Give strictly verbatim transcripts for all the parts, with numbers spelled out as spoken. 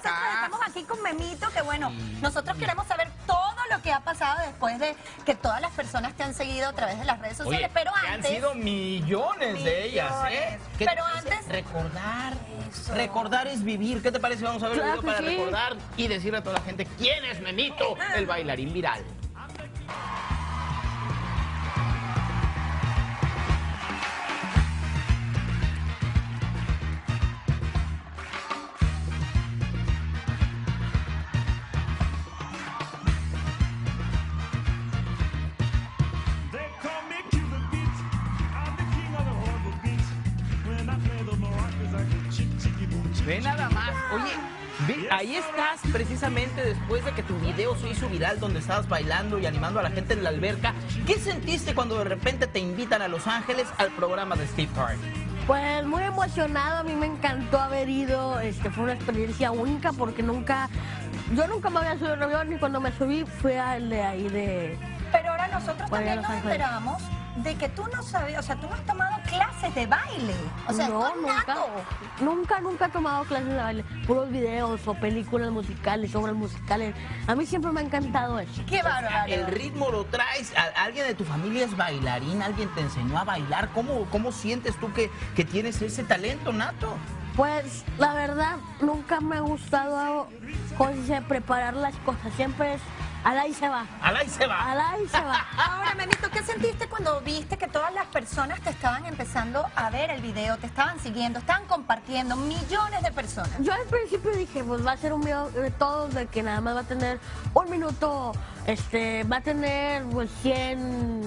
nosotros estamos aquí con Memito, que bueno, nosotros queremos saber todo lo que ha pasado después de que todas las personas te han seguido a través de las redes sociales. Oye, pero que antes... han sido millones, millones de ellas, ¿eh? Pero antes... Recordar, eso. recordar es vivir. ¿Qué te parece? Vamos a ver claro el video para sí. recordar y decirle a toda la gente quién es Memito, el bailarín viral. Ve nada más, oye, ve, ahí estás precisamente después de que tu video se hizo viral donde estabas bailando y animando a la gente en la alberca. ¿Qué sentiste cuando de repente te invitan a Los Ángeles al programa de Steve Harvey? Pues muy emocionado, a mí me encantó haber ido, este, fue una experiencia única porque nunca, yo nunca me había subido a un avión y cuando me subí fue al de ahí de... Pero ahora nosotros también nos enteramos de que tú no sabes, o sea, tú no has tomado clases de baile. O sea, no, nunca, nato. nunca, nunca he tomado clases de baile. Puros videos o películas musicales, obras musicales. A mí siempre me ha encantado eso. Qué bárbaro. El ritmo lo traes. ¿Alguien de tu familia es bailarín? ¿Alguien te enseñó a bailar? ¿Cómo, cómo sientes tú que, que tienes ese talento nato? Pues, la verdad, nunca me ha gustado cómo se preparar las cosas. Siempre es... Alá y se va. Alá y se va. Alá y se va. Ahora, Memito, ¿qué sentiste cuando viste que todas las personas te estaban empezando a ver el video, te estaban siguiendo, estaban compartiendo, millones de personas? Yo al principio dije, pues va a ser un video de todos, de que nada más va a tener un minuto, este, va a tener pues cien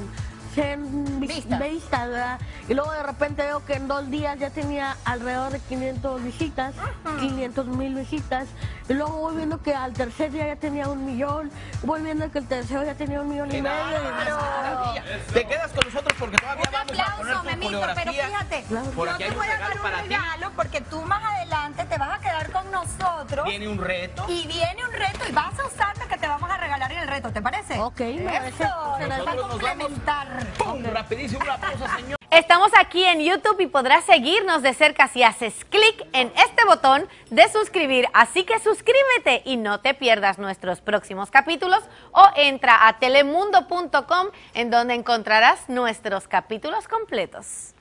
Vista. vistas, ¿verdad? Y luego de repente veo que en dos días ya tenía alrededor de quinientas visitas, uh-huh. quinientas mil visitas, y luego voy viendo que al tercer día ya tenía un millón, voy viendo que el tercero ya tenía un millón y medio. Claro. Te quedas con nosotros porque todavía un vamos aplauso, a poner tu Memito, coreografía. pero fíjate, Claro. Por yo aquí te voy a dar un para regalo ti. porque tú más adelante te vas a quedar con nosotros. Viene un reto. Y viene un reto y vas a usar lo que te vamos a regalar en el reto, ¿te parece? Ok, me parece. Se las va a complementar. ¡Pum! Rapidísimo, una pausa, señor. Estamos aquí en YouTube y podrás seguirnos de cerca si haces clic en este botón de suscribir. Así que suscríbete y no te pierdas nuestros próximos capítulos o entra a telemundo punto com en donde encontrarás nuestros capítulos completos.